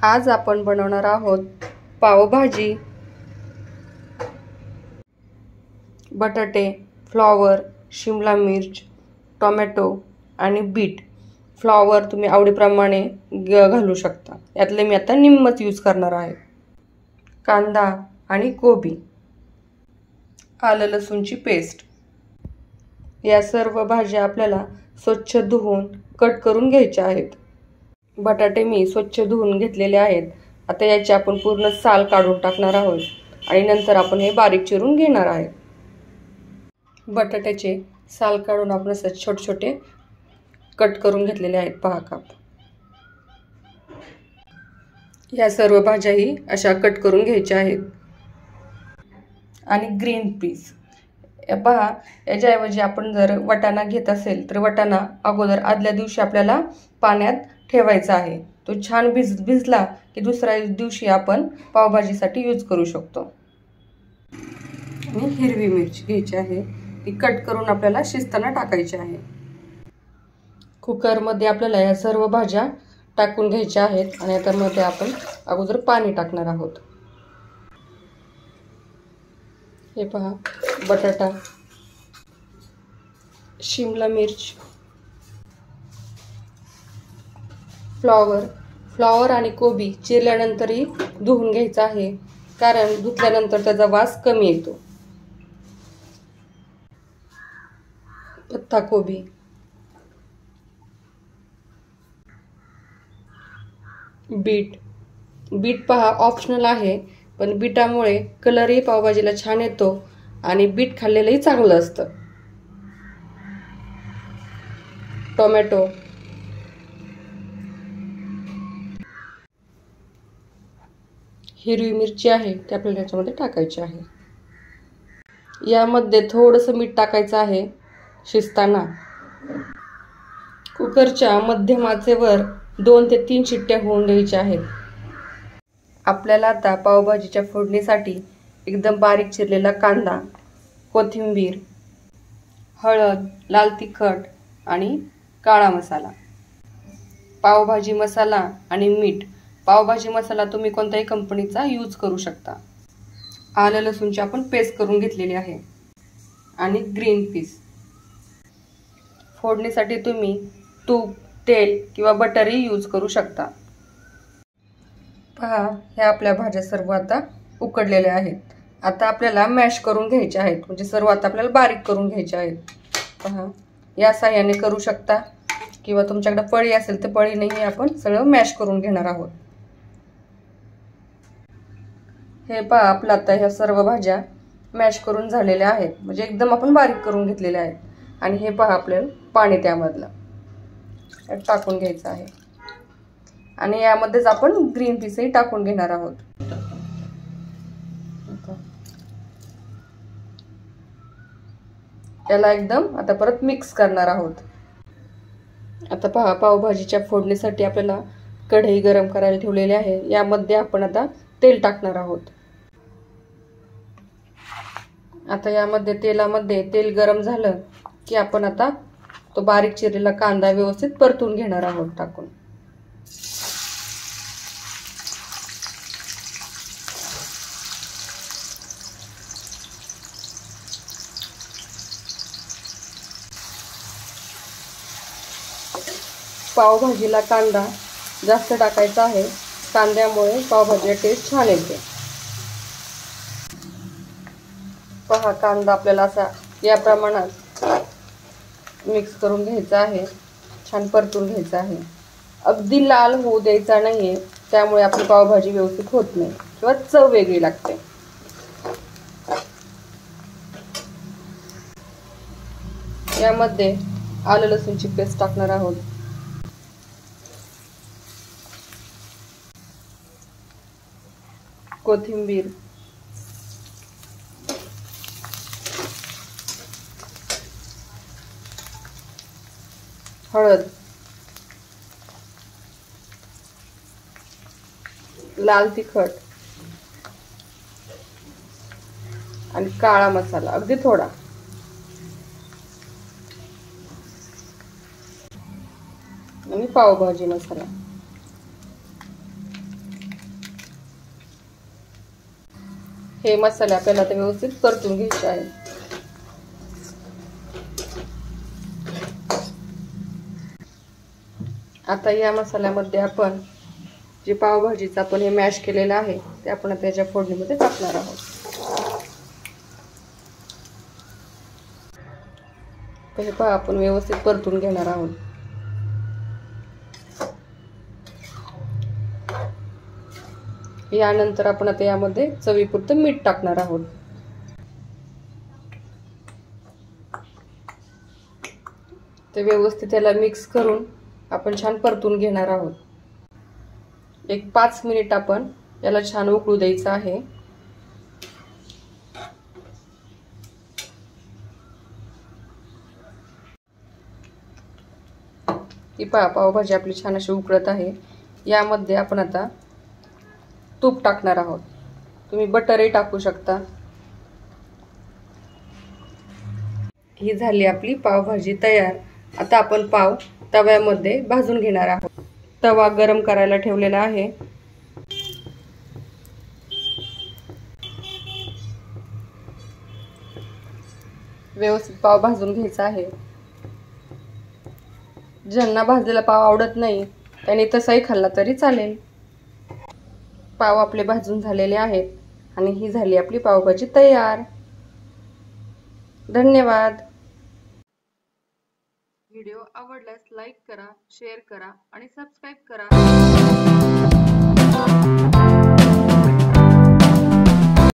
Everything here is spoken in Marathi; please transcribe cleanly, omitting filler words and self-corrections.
आज आपण बनवणार आहोत पावभाजी। बटाटे, फ्लॉवर, शिमला मिर्च, टोमॅटो आणि बीट। फ्लॉवर तुम्ही आवडीप्रमाणे घालू शकता। यातले मी आता निम्मच यूज करणार आहे। कांदा आणि कोबी, आलं लसूणची पेस्ट। या सर्व भाज्या आपल्याला स्वच्छ धुवून कट करून घ्यायच्या आहेत। बटाटे मी स्वच्छ धुवून घेतलेले आहेत। आता याची आपण पूर्ण साल काढून टाकणार आहोत आणि नंतर आपण हे बारीक चिरून घेणार आहे। बटाट्याचे साल काढून आपण असे छोटे छोटे कट करून घेतलेले आहेत। पहा काप। या सर्व भाज्याही अशा कट करून घ्यायच्या आहेत। आणि ग्रीन पीस पहा, याच्याऐवजी आपण जर वाटाणा घेत असेल तर वाटाणा अगोदर आदल्या दिवशी आपल्याला पाण्यात ठेवायचा आहे। तो छान भिजला की दुसऱ्या दिवशी आपण पावभाजीसाठी यूज करू शकतो। आणि हिरवी मिरची घ्यायची आहे, ती कट करून आपल्याला शिजताना टाकायची आहे। कुकरमध्ये आपल्याला या सर्व भाज्या टाकून घ्यायच्या आहेत आणि त्यामध्ये आपण अगोदर पाणी टाकणार आहोत। हे पहा, बटाटा, शिमला मिर्च, फ्लॉवर आणि कोबी चिरल्यानंतरही धुवून घ्यायचा आहे, कारण धुतल्यानंतर त्याचा वास कमी येतो। पत्ता कोबी, बीट पहा ऑप्शनल आहे, पण बीटामुळे कलरही पावभाजीला छान येतो आणि बीट खाल्लेलंही चांगलं असतं। टोमॅटो, हिरवी मिरची आहे ती आपल्याला याच्यामध्ये टाकायची आहे। यामध्ये थोडंसं मीठ टाकायचं आहे शिजताना। कुकरच्या मध्यम आचेवर 2 ते 3 शिट्ट्या होऊन द्यायच्या आहेत। आपल्याला आता पावभाजीच्या फोडणीसाठी एकदम बारीक चिरलेला कांदा, कोथिंबीर, हळद, लाल तिखट आणि काळा मसाला, पावभाजी मसाला आणि मीठ। पावभाजी मसाला तुम्ही कोणत्याही कंपनीचा यूज करू शकता। आलं लसूणची आपण पेस्ट करून घेतलेली आहे आणि ग्रीन पीस। फोडणीसाठी तुम्ही तूप, तेल किंवा बटरही यूज करू शकता। पहा, ह्या आपल्या भाज्या सर्व आता उकडलेल्या आहेत। आता आपल्याला मॅश करून घ्यायच्या आहेत, म्हणजे सर्व आता आपल्याला बारीक करून घ्यायच्या आहेत। पहा, या साह्याने करू शकता किंवा तुमच्याकडे पळी असेल तर पळीनेही आपण सगळं मॅश करून घेणार आहोत। हे पहा, आपलं आता ह्या सर्व भाज्या मॅश करून झालेल्या आहेत, म्हणजे एकदम आपण बारीक करून घेतलेल्या आहेत। आणि हे पहा, आपल्याला पाणी त्यामधलं टाकून घ्यायचं आहे आणि यामध्येच आपण ग्रीन पीसही टाकून घेणार आहोत। याला एकदम आता परत मिक्स करणार आहोत। आता पहा, पावभाजीच्या फोडणीसाठी आपल्याला कढई गरम करायला ठेवलेली आहे। यामध्ये आपण आता तेल टाकणार आहोत। आता यामध्ये तेलामध्ये तेल गरम झालं की आपण आता तो बारीक चिरलेला कांदा व्यवस्थित परतून घेणार आहोत टाकून। पावभाजीला कांदा जास्त टाकायचा आहे, कांद्यामुळे पावभाजीला टेस्ट छान येते। पहा, कांदा आपल्याला असा या प्रमाणात मिक्स करून घ्यायचा आहे, छान परतून घ्यायचा आहे। अगदी लाल होऊ द्यायचा नाहीये, त्यामुळे आपली पावभाजी व्यवस्थित होत नाही किंवा चव वेगळी लागते। यामध्ये आलं लसूणची पेस्ट टाकणार आहोत, कोथिंबीर, हळद, लाल तिखट आणि काळा मसाला अगदी थोडा, आणि पावभाजी मसाला। हे मसाले आपल्याला आता व्यवस्थित परतून घ्यायचे आहे. आता या मसाल्यामध्ये आपण जे पावभाजीचं आपण हे मॅश केलेलं आहे ते आपण त्याच्या फोडणीमध्ये टाकणार आहोत. हे पहा आपण व्यवस्थित परतून घेणार आहोत. यानंतर आपण आता यामध्ये चवीपुरतं मीठ टाकणार आहोत. ते व्यवस्थित त्याला मिक्स करून आपण छान परतून घेणार आहोत. एक 5 मिनिट आपण याला छान उकळू द्यायचं आहे. ही पावभाजी आपली छान अशी उकळत आहे. यामध्ये आपण आता तूप टाकणार आहोत. तुम्ही बटरही टाकू शकता. ही झाली आपली पावभाजी तयार. आता आपण पाव तव्यामध्ये भाजून घेणार आहोत. तवा गरम करायला ठेवलेला आहे. व्यवस्थित पाव भाजून घ्यायचा आहे. ज्यांना भाजलेला पाव आवडत नाही त्यांनी तसाही खाल्ला तरी चालेल. पाव आपले भाजून झालेले आहेत आणि ही झाली आपली पावभाजी तयार. धन्यवाद. व्हिडिओ आवडल्यास लाईक करा, शेअर करा आणि सबस्क्राईब करा.